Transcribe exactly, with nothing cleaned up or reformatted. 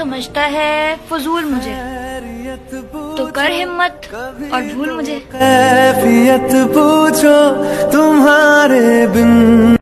समझता है फजूल मुझे, तो कर हिम्मत और भूल मुझे। कैफियत पूछो तुम्हारे बिन